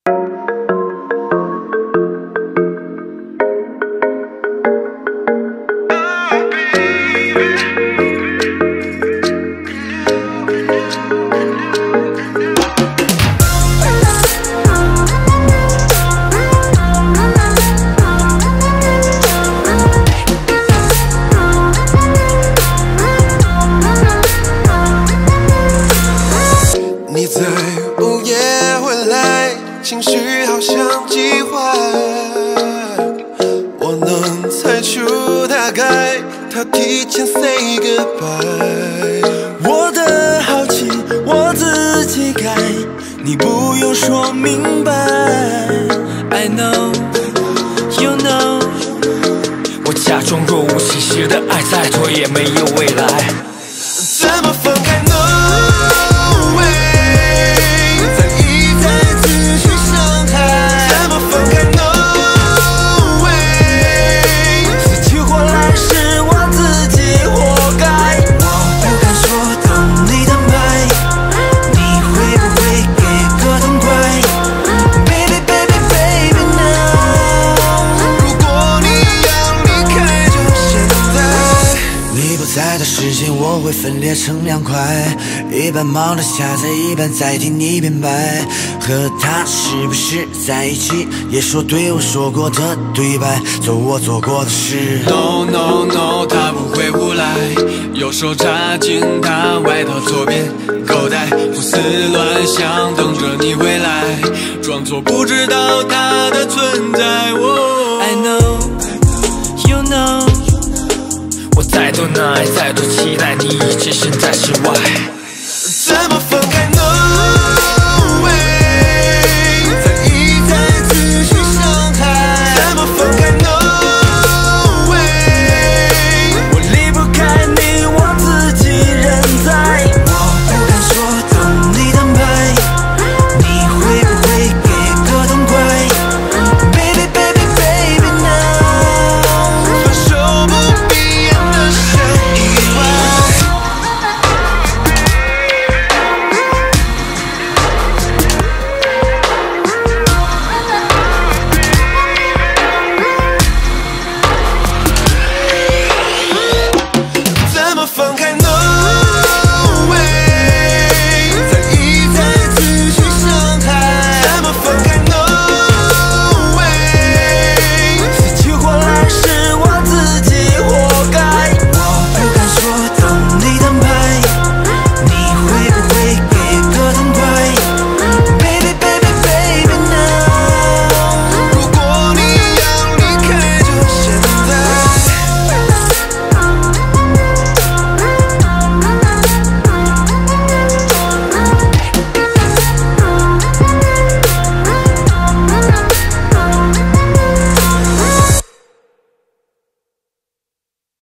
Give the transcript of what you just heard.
你在午夜回来，情绪好像计划，我能猜出大概，他提前 say goodbye。 我的好奇我自己改，你不用说明白。I know, you know， 我假装若无其事的爱，再多也没有未来。 怎么分开？No way， 再一再继续伤害。怎么分开？No way， 死去活来是我自己活该。我不敢说懂你的美，你会不会给个痛快 ？Baby baby baby now， 如果你要离开，就现在。 你不在的时间，我会分裂成两块，一半忙着下载，一半在听你明白。和他是不是在一起，也说对我说过的对白，做我做过的事。 No no no， 他不会胡来，右手插进他外套左边口袋，胡思乱想，等着你回来，装作不知道他的存在。 I know, you know， 我再多难爱，再多期待，你一直身在室外。 怎么分